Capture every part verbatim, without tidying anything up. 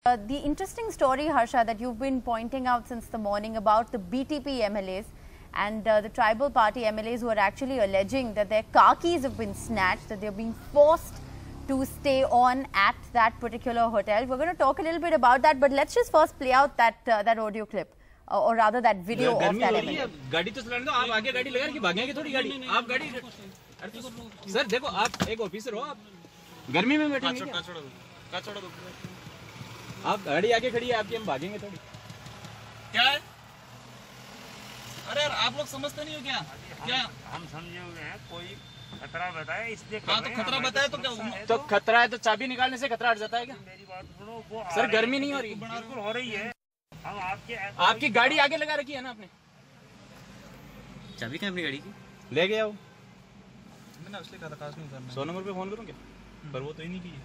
Uh, the interesting story, Harsha, that you've been pointing out since the morning about the B T P M L As and uh, the tribal party M L As who are actually alleging that their car keys have been snatched, that they're being forced to stay on at that particular hotel. We're going to talk a little bit about that, but let's just first play out that uh, that audio clip, uh, or rather that video of that M L A. गाड़ी तो चलाने दो, आप आगे गाड़ी लगा के भागेंगे थोड़ी गाड़ी, आप गाड़ी सर देखो आप एक ऑफिसर हो, आप गर्मी में बैठेंगे क्या? आप गाड़ी आगे खड़ी है आपकी, हम भागेंगे थोड़ी क्या है? अरे यार आप लोग समझते नहीं हो क्या? क्या हम समझे हुए हैं, कोई खतरा बताए इसलिए। हाँ तो खतरा बताए तो क्या? तो खतरा है तो चाबी निकालने से खतरा हट जाता है क्या? मेरी बात सुनो, वो सर गर्मी नहीं हो रही? बिल्कुल हो रही है। हम आपके आपकी गाड़ी आगे लगा रखी है ना आपने? चाबी क्या अपनी गाड़ी की? ले गया वो, मैंने इसलिए कहा था काश नहीं करना। सौ नंबर पे फोन करूँ क्या? पर वो तो ही नहीं की।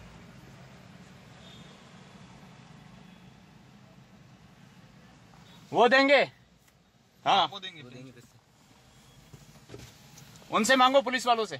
वो देंगे, हाँ वो देंगे, वो देंगे। उनसे मांगो, पुलिस वालों से।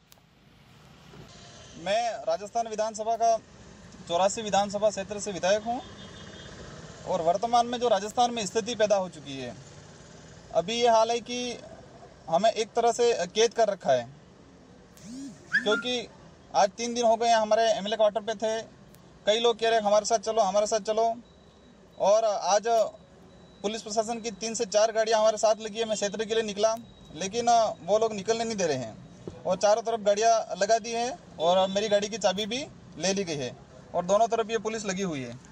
मैं राजस्थान विधानसभा का चौरासी विधानसभा क्षेत्र से विधायक हूं और वर्तमान में जो राजस्थान में स्थिति पैदा हो चुकी है, अभी ये हाल है कि हमें एक तरह से कैद कर रखा है, क्योंकि आज तीन दिन हो गए हमारे एमएलए क्वार्टर पे थे। कई लोग कह रहे हमारे साथ चलो हमारे साथ चलो, और आज पुलिस प्रशासन की तीन से चार गाड़ियां हमारे साथ लगी है। मैं क्षेत्र के लिए निकला, लेकिन वो लोग निकलने नहीं दे रहे हैं और चारों तरफ गाड़ियां लगा दी हैं और मेरी गाड़ी की चाबी भी ले ली गई है और दोनों तरफ ये पुलिस लगी हुई है।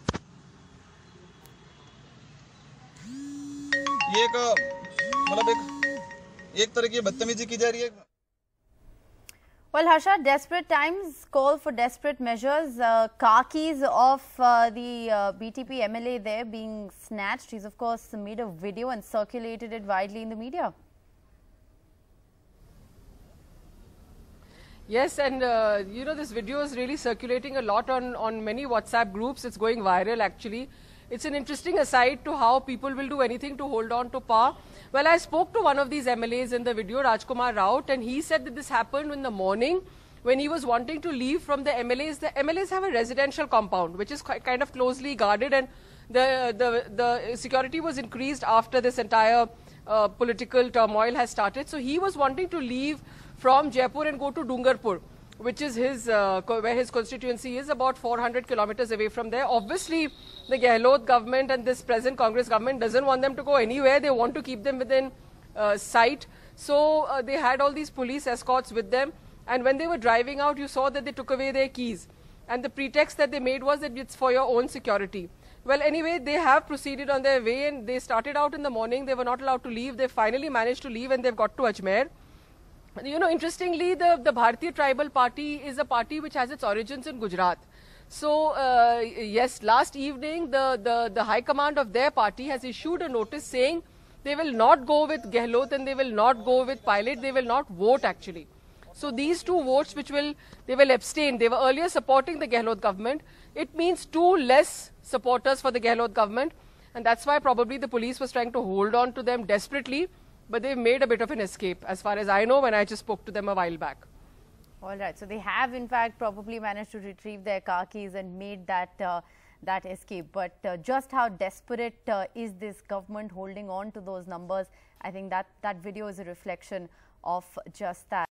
ये एक मतलब एक एक तरह की बदतमीजी की जा रही है। Well, Harsha, desperate times call for desperate measures. Uh, car keys of uh, the uh, B T P M L A there being snatched. He's, of course, made a video and circulated it widely in the media. Yes, and uh, you know, this video is really circulating a lot on, on many WhatsApp groups. It's going viral, actually. It's an interesting aside to how people will do anything to hold on to power. Well, I spoke to one of these M L As in the video, Rajkumar Raut, and he said that this happened in the morning when he was wanting to leave from the M L As. The M L As have a residential compound, which is quite, kind of closely guarded, and the, the, the security was increased after this entire uh, political turmoil has started. So he was wanting to leave from Jaipur and go to Dungarpur, which is his, uh, where his constituency is, about four hundred kilometers away from there. Obviously, the Gehlot government and this present Congress government doesn't want them to go anywhere. They want to keep them within uh, sight. So uh, they had all these police escorts with them. And when they were driving out, you saw that they took away their keys. And the pretext that they made was that it's for your own security. Well, anyway, they have proceeded on their way, and they started out in the morning. They were not allowed to leave. They finally managed to leave, and they've got to Ajmer. You know, interestingly, the, the Bharatiya Tribal Party is a party which has its origins in Gujarat. So, uh, yes, last evening, the, the, the high command of their party has issued a notice saying they will not go with Gehlot and they will not go with Pilot. They will not vote, actually. So, these two votes which will, they will abstain. They were earlier supporting the Gehlot government. It means two less supporters for the Gehlot government. And that's why probably the police was trying to hold on to them desperately. But they've made a bit of an escape, as far as I know, when I just spoke to them a while back. All right. So they have, in fact, probably managed to retrieve their car keys and made that uh, that escape. But uh, just how desperate uh, is this government holding on to those numbers? I think that that video is a reflection of just that.